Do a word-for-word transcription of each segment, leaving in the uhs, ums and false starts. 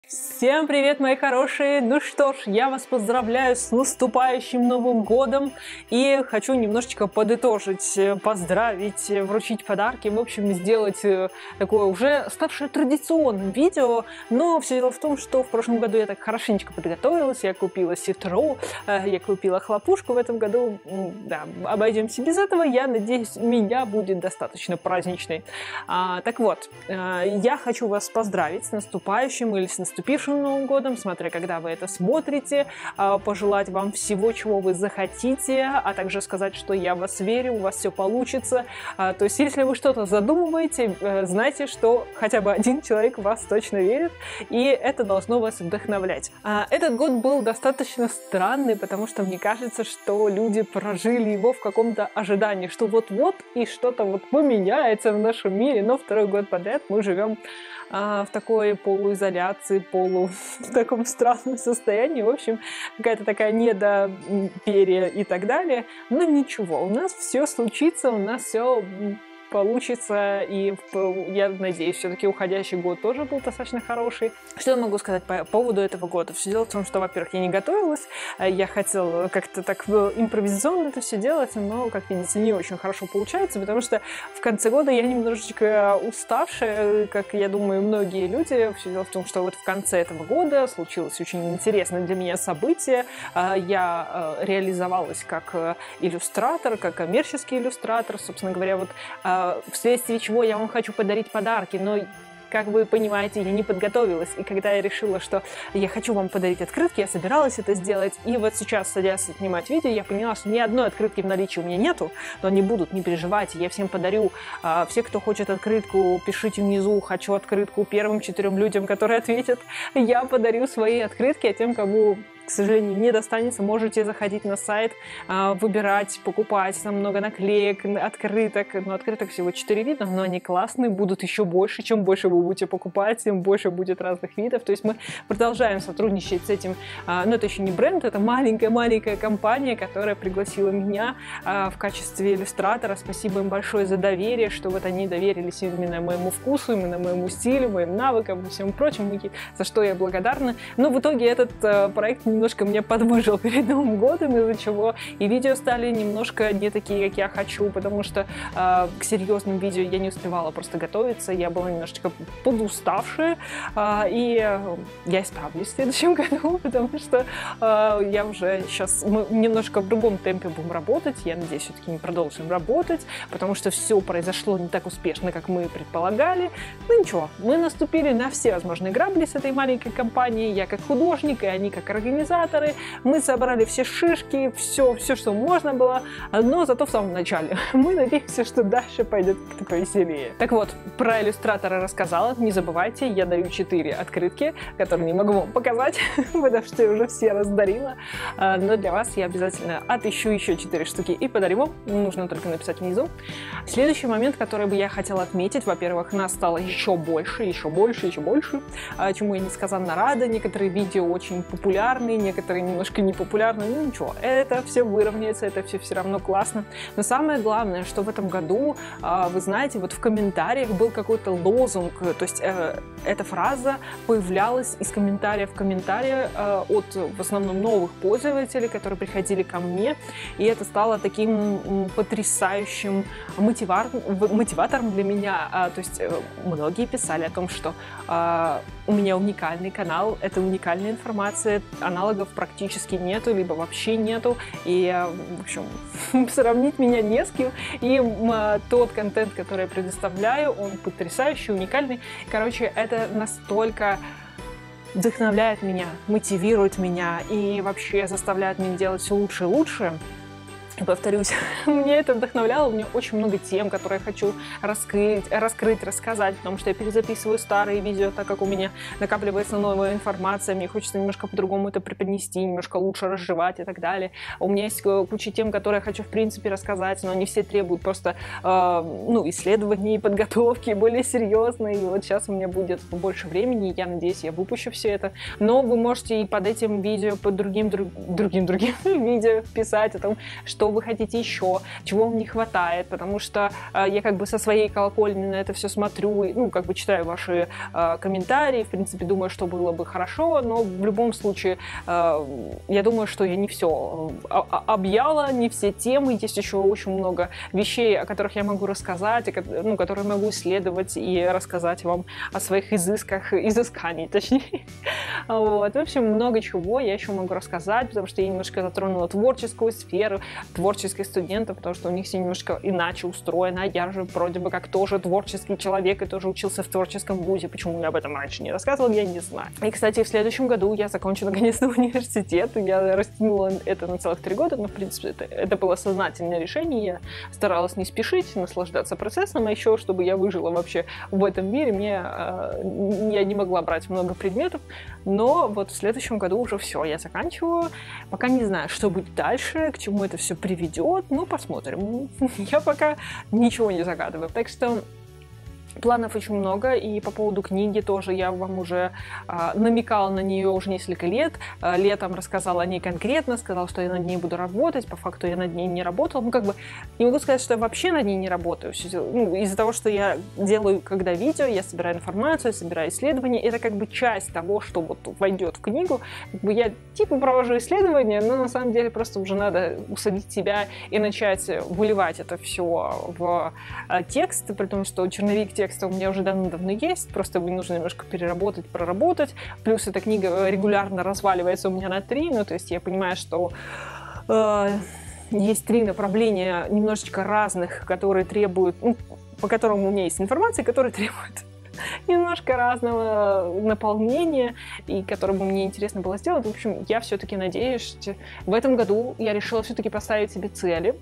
Всем привет, мои хорошие! Ну что ж, я вас поздравляю с наступающим Новым годом и хочу немножечко подытожить, поздравить, вручить подарки, в общем, сделать такое уже ставшее традиционным видео, но все дело в том, что в прошлом году я так хорошенечко подготовилась, я купила ситро, я купила хлопушку, в этом году, да, обойдемся без этого, я надеюсь, у меня будет достаточно праздничный. А, так вот, я хочу вас поздравить с наступающим или с наступающим наступившим Новым годом, смотря когда вы это смотрите, пожелать вам всего, чего вы захотите, а также сказать, что я в вас верю, у вас все получится. То есть, если вы что-то задумываете, знайте, что хотя бы один человек в вас точно верит, и это должно вас вдохновлять. Этот год был достаточно странный, потому что мне кажется, что люди прожили его в каком-то ожидании, что вот-вот и что-то вот поменяется в нашем мире, но второй год подряд мы живем в такой полуизоляции, полу в таком странном состоянии, в общем, какая-то такая недоверие и так далее. Но ничего, у нас все случится, у нас все получится, и я надеюсь, все-таки уходящий год тоже был достаточно хороший. Что я могу сказать по поводу этого года? Все дело в том, что, во-первых, я не готовилась, я хотела как-то так импровизационно это все делать, но, как видите, не очень хорошо получается, потому что в конце года я немножечко уставшая, как, я думаю, многие люди. Все дело в том, что вот в конце этого года случилось очень интересное для меня событие. Я реализовалась как иллюстратор, как коммерческий иллюстратор, собственно говоря, вот вследствие чего я вам хочу подарить подарки, но, как вы понимаете, я не подготовилась, и когда я решила, что я хочу вам подарить открытки, я собиралась это сделать, и вот сейчас, садясь снимать видео, я поняла, что ни одной открытки в наличии у меня нету, но они будут, не переживайте, я всем подарю. Все, кто хочет открытку, пишите внизу «хочу открытку» первым четырем людям, которые ответят, я подарю свои открытки, а тем, кому, к сожалению, не достанется, можете заходить на сайт, выбирать, покупать, там много наклеек, открыток, ну, открыток всего четыре вида, но они классные, будут еще больше, чем больше вы будете покупать, тем больше будет разных видов, то есть мы продолжаем сотрудничать с этим, но это еще не бренд, это маленькая-маленькая компания, которая пригласила меня в качестве иллюстратора, спасибо им большое за доверие, что вот они доверились именно моему вкусу, именно моему стилю, моим навыкам и всему прочему, за что я благодарна, но в итоге этот проект немножко меня подвыжил перед Новым годом, из-за чего и видео стали немножко не такие, как я хочу, потому что э, к серьезным видео я не успевала просто готовиться, я была немножечко подуставшая, э, и я исправлюсь в следующем году, потому что э, я уже сейчас, мы немножко в другом темпе будем работать, я надеюсь, все-таки мы продолжим работать, потому что все произошло не так успешно, как мы предполагали. Ну ничего, мы наступили на все возможные грабли с этой маленькой компанией, я как художник, и они как организаторы. Мы собрали все шишки, все, все, что можно было, но зато в самом начале. Мы надеемся, что дальше пойдет как-то повеселее. Так вот, про иллюстратора рассказала. Не забывайте, я даю четыре открытки, которые не могу вам показать, потому что я уже все раздарила. Но для вас я обязательно отыщу еще четыре штуки и подарю вам. Нужно только написать внизу. Следующий момент, который бы я хотела отметить, во-первых, нас стало еще больше, еще больше, еще больше, чему я несказанно рада. Некоторые видео очень популярны, некоторые немножко непопулярны, ну ничего, это все выровняется, это все все равно классно. Но самое главное, что в этом году, вы знаете, вот в комментариях был какой-то лозунг, то есть э, эта фраза появлялась из комментария в комментарии э, от в основном новых пользователей, которые приходили ко мне, и это стало таким потрясающим мотивар, мотиватором для меня. То есть э, многие писали о том, что э, у меня уникальный канал, это уникальная информация, аналогов практически нету, либо вообще нету, и, в общем, сравнить меня не с кем, и тот контент, который я предоставляю, он потрясающий, уникальный. Короче, это настолько вдохновляет меня, мотивирует меня и вообще заставляет меня делать все лучше и лучше. Повторюсь, мне это вдохновляло, у меня очень много тем, которые я хочу раскрыть, раскрыть, рассказать, потому что я перезаписываю старые видео, так как у меня накапливается новая информация, мне хочется немножко по-другому это преподнести, немножко лучше разжевать и так далее. У меня есть куча тем, которые я хочу в принципе рассказать, но они все требуют просто э, ну, исследований, подготовки, более серьезной, и вот сейчас у меня будет больше времени, я надеюсь, я выпущу все это, но вы можете и под этим видео, под другим, друг, другим, другим видео писать о том, что вы хотите еще, чего вам не хватает, потому что э, я как бы со своей колокольни на это все смотрю, и, ну, как бы читаю ваши э, комментарии, в принципе, думаю, что было бы хорошо, но в любом случае, э, я думаю, что я не все объяла, не все темы, есть еще очень много вещей, о которых я могу рассказать, ну, которые могу исследовать и рассказать вам о своих изысках, изысканий, точнее. Вот. В общем, много чего я еще могу рассказать, потому что я немножко затронула творческую сферу, творческих студентов, потому что у них все немножко иначе устроено. Я же вроде бы как тоже творческий человек и тоже учился в творческом вузе. Почему я об этом раньше не рассказывала, я не знаю. И, кстати, в следующем году я закончу наконец-то университет. Я растянула это на целых три года, но, в принципе, это, это было сознательное решение. Я старалась не спешить, наслаждаться процессом, а еще, чтобы я выжила вообще в этом мире, мне, э, я не могла брать много предметов, но вот в следующем году уже все, я заканчиваю. Пока не знаю, что будет дальше, к чему это все приведет, но посмотрим. Я пока ничего не загадываю, так что планов очень много, и по поводу книги тоже я вам уже а, намекала на нее уже несколько лет. А, летом рассказала о ней конкретно, сказала, что я над ней буду работать. По факту я над ней не работала. Ну, как бы, не могу сказать, что я вообще над ней не работаю. Ну, из-за того, что я делаю, когда видео, я собираю информацию, собираю исследования. Это как бы часть того, что вот войдет в книгу. Как бы я типа провожу исследования, но на самом деле просто уже надо усадить себя и начать выливать это все в а, текст, при том, что черновик текста у меня уже давно-давно есть, просто мне нужно немножко переработать, проработать. Плюс эта книга регулярно разваливается у меня на три, ну, то есть я понимаю, что э, есть три направления немножечко разных, которые требуют, ну, по которым у меня есть информация, которая требует немножко разного наполнения, и которое бы мне интересно было сделать. В общем, я все-таки надеюсь, что в этом году я решила все-таки поставить себе цели,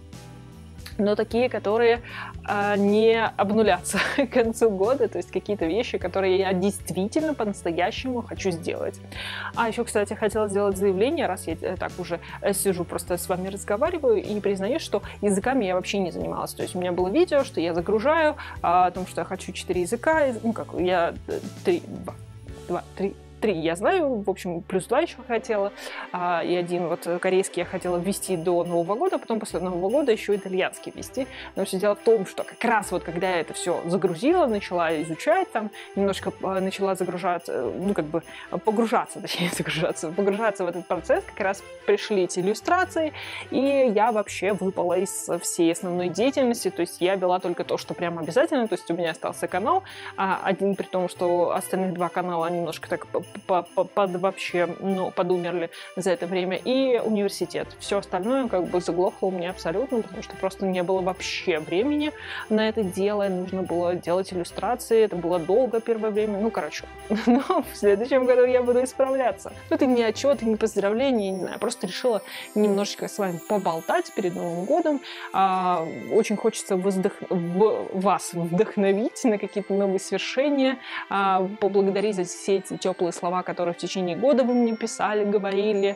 но такие, которые э, не обнулятся к концу года, то есть какие-то вещи, которые я действительно по-настоящему хочу сделать. А еще, кстати, хотела сделать заявление, раз я так уже сижу, просто с вами разговариваю, и признаюсь, что языками я вообще не занималась. То есть у меня было видео, что я загружаю, о том, что я хочу четыре языка, ну как, я три, два, два, три, Три я знаю, в общем, плюс два еще хотела, а, и один вот корейский я хотела ввести до Нового года, потом после Нового года еще итальянский ввести. Но все дело в том, что как раз вот когда я это все загрузила, начала изучать, там немножко начала загружаться, ну как бы погружаться, точнее загружаться, погружаться в этот процесс, как раз пришли эти иллюстрации, и я вообще выпала из всей основной деятельности, то есть я вела только то, что прям обязательно, то есть у меня остался канал, один при том, что остальных два канала немножко так под вообще, ну, подумерли за это время, и университет. Все остальное как бы заглохло у меня абсолютно, потому что просто не было вообще времени на это дело, нужно было делать иллюстрации, это было долго первое время, ну, короче. Но в следующем году я буду исправляться. Это не отчет, не поздравления, не знаю, просто решила немножечко с вами поболтать перед Новым годом. А, очень хочется воздох... вас вдохновить на какие-то новые свершения, а, поблагодарить за все эти теплые слова, которые в течение года вы мне писали, говорили.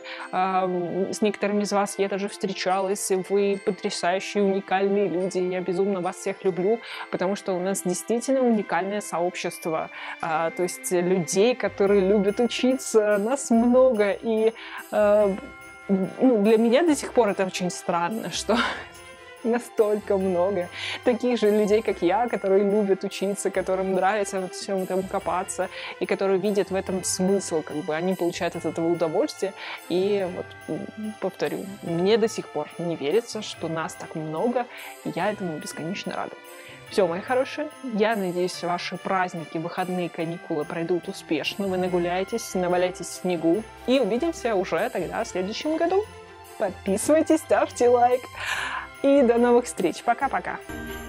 С некоторыми из вас я даже встречалась. Вы потрясающие, уникальные люди. Я безумно вас всех люблю, потому что у нас действительно уникальное сообщество. То есть людей, которые любят учиться, нас много. И ну, для меня до сих пор это очень странно, что настолько много таких же людей, как я, которые любят учиться, которым нравится вот всем этому копаться, и которые видят в этом смысл, как бы они получают от этого удовольствие. И вот, повторю, мне до сих пор не верится, что нас так много, и я этому бесконечно рада. Все, мои хорошие, я надеюсь, ваши праздники, выходные, каникулы пройдут успешно, вы нагуляетесь, наваляйтесь в снегу, и увидимся уже тогда в следующем году. Подписывайтесь, ставьте лайк. И до новых встреч. Пока-пока.